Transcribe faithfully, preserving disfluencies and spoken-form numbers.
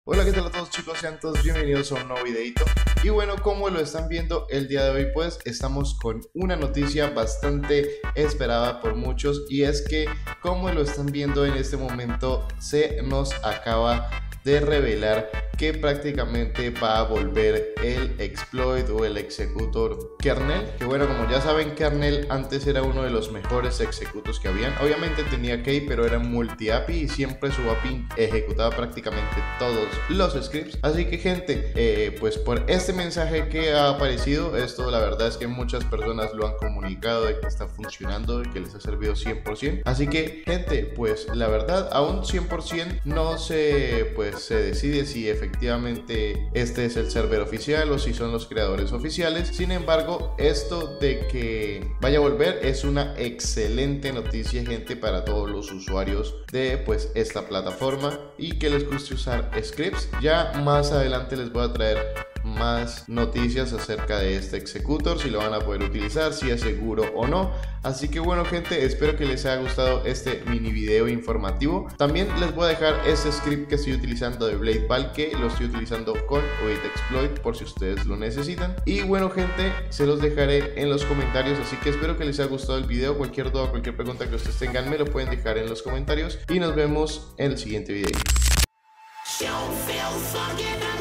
Hola, ¿qué tal a todos, chicos? Sean todos bienvenidos a un nuevo videito. Y bueno, como lo están viendo el día de hoy, pues estamos con una noticia bastante esperada por muchos, y es que, como lo están viendo en este momento, se nos acaba de revelar que prácticamente va a volver el exploit o el executor kernel, que bueno, como ya saben, kernel antes era uno de los mejores executos que habían. Obviamente tenía key, pero era multi-A P I y siempre su A P I ejecutaba prácticamente todos los scripts. Así que, gente, eh, pues por este mensaje que ha aparecido, esto la verdad es que muchas personas lo han comunicado de que está funcionando, de que les ha servido cien por ciento. Así que, gente, pues la verdad aún cien por ciento no se, pues, se decide si efectivamente Efectivamente este es el server oficial o si son los creadores oficiales. Sin embargo, esto de que vaya a volver es una excelente noticia, gente, para todos los usuarios de pues esta plataforma y que les guste usar scripts. Ya más adelante les voy a traer más noticias acerca de este executor, si lo van a poder utilizar, si es seguro o no. Así que bueno, gente, espero que les haya gustado este mini video informativo. También les voy a dejar este script que estoy utilizando de Bladeball, que lo estoy utilizando con await-exploit por si ustedes lo necesitan. Y bueno, gente, se los dejaré en los comentarios, así que espero que les haya gustado el video. Cualquier duda, cualquier pregunta que ustedes tengan, me lo pueden dejar en los comentarios y nos vemos en el siguiente video.